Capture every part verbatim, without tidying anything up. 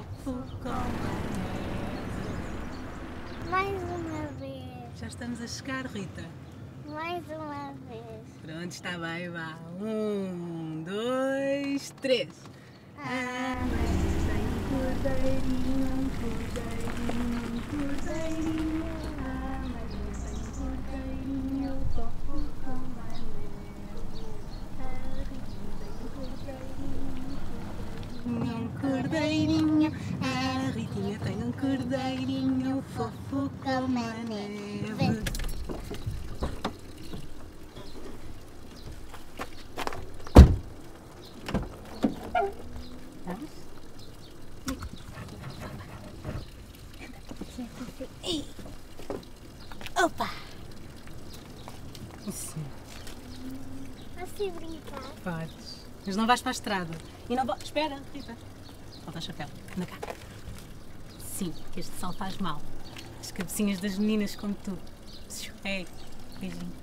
fofo como a neve. Mais uma vez. Já estamos a chegar, Rita. Mais uma vez. Pronto, está bem, vá. Um, dois, três. Ah, A Maria tem um cordeirinho, um cordeirinho, um cordeirinho. A Maria tem um cordeirinho, fofo como a neve. A Ritinha tem um cordeirinho, um cordeirinho. A Ritinha tem um cordeirinho, fofo como a neve. Ei. Opa! Sim, Assim brincar. podes. Mas não vais para a estrada. E não vais... Espera, Rita. Falta o chapéu. Anda cá. Sim, que este sol faz mal. As cabecinhas das meninas como tu. É, beijinho.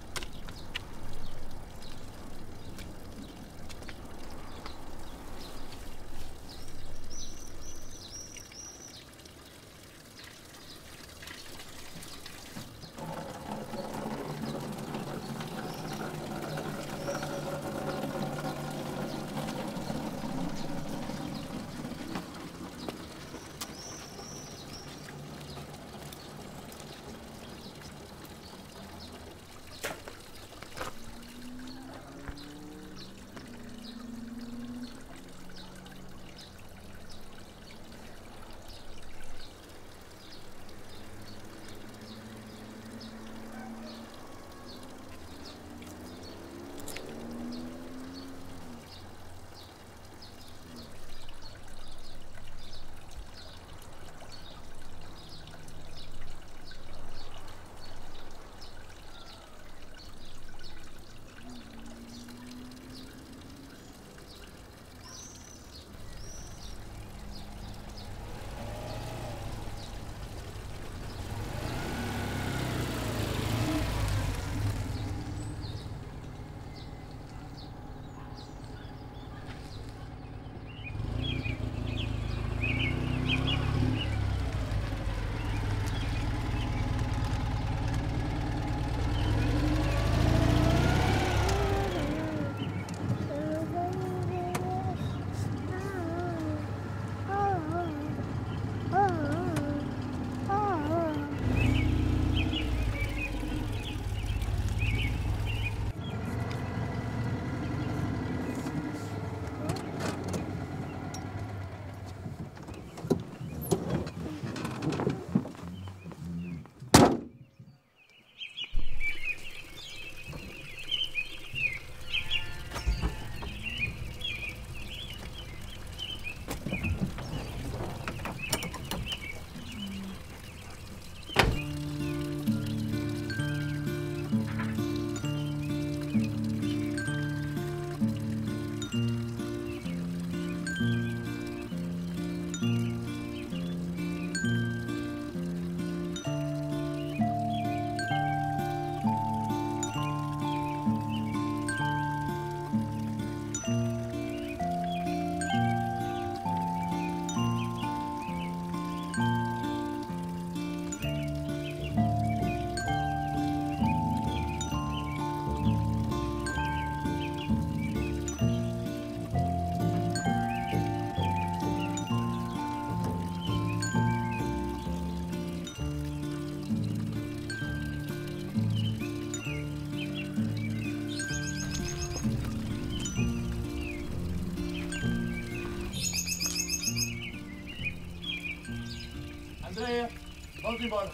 Andréia, vamos embora.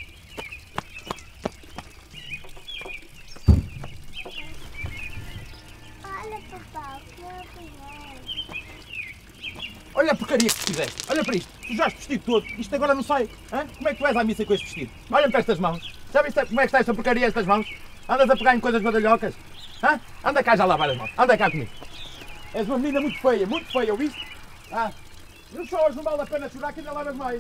Olha, papá, o que eu fiz. Olha a porcaria que te fizeste. Olha para isto. Tu já este vestido todo. Isto agora não sai. Hã? Como é que tu vais à missa com este vestido? Olha-me para estas mãos. Sabes como é que está esta porcaria estas mãos? Andas a pegar em coisas badalhocas? Hã? Anda cá já a lavar as mãos. Anda cá comigo. És uma menina muito feia, muito feia, ouviste? Ah, não choras, não vale a pena chorar que ainda lavas mais.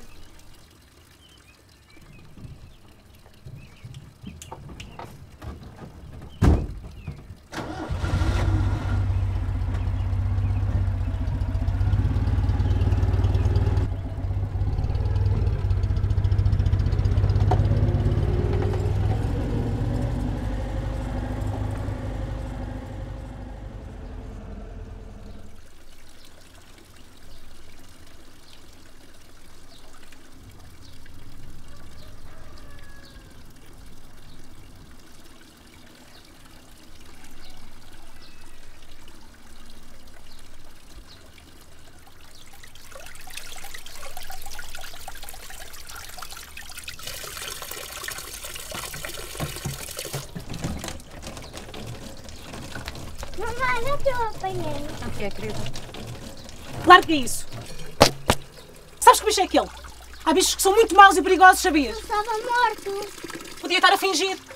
Olha que eu apanhei. O que é, querida? Larga isso. Sabes que bicho é aquele? Há bichos que são muito maus e perigosos, sabias? Eu estava morto. Podia estar a fingir.